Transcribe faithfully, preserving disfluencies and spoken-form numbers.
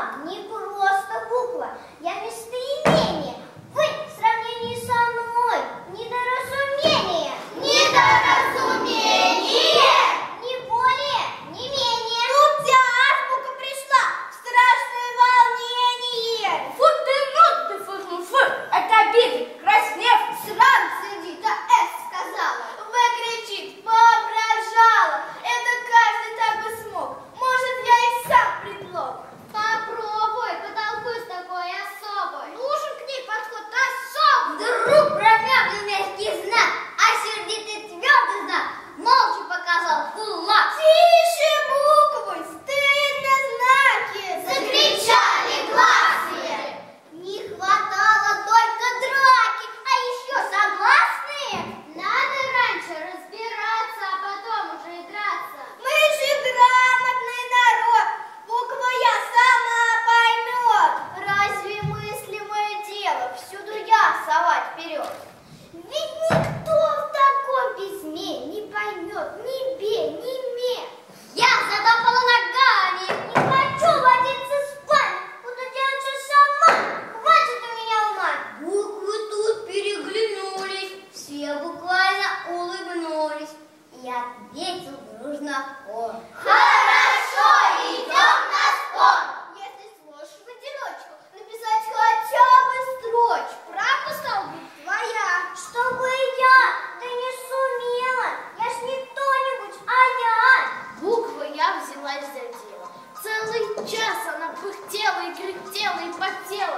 вам не просто буква, я местоимение. Вы в сравнении со мной недоразумение. Недоразумение! Не более, не менее. Тут тебе азбука пришла, страшное волнение. Фу ты, ну ты, фу, фу, фу, это обидно, краснев, Срам сидит, а С сказала. В кричит, воображала. Это каждый так бы смог. Может, я и сам предлог. Попробуй, потолкуй с такой особой. Нужен к ней подход особый. Вдруг промямлил мягкий знак, а сердитый твердый знак молча показал кулак. Тише буквы, стыдно знаки. Закричали классные. Не хватало только драки, а еще согласные. Надо раньше разбираться, а потом уже и драться. Мы же грамотный народ. Буква я сама поймет. Разве мыслимое дело всюду я совать вперед? Ведь никто в таком письме не поймет ни бе, ни ме. Я затопала ногами, не хочу водиться с вами. Буду делать все сама, хватит у меня ума. Буквы тут переглянулись, все буквально улыбнулись. И ответил дружно хор. Хорошо, идем на спор. Если сможешь в одиночку написать хотя бы строчку, правда стала быть твоя? Чтобы я, да не сумела. Я ж не кто-нибудь, а я. буква я взялась за дело. Целый час она пыхтела и кряхтела и потела.